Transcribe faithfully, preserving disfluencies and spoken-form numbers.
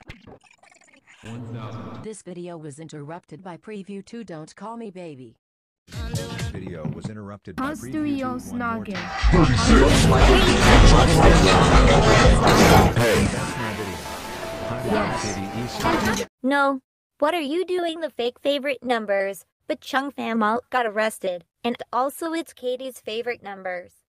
This video was interrupted by preview two Don't Call Me Baby. This video was interrupted by Us preview do two your one more snogging. time. Hey, that's my video. Hi, Yes. No. What are you doing the fake favorite numbers? But Chung Fam Alt got arrested. And also it's Katie's favorite numbers.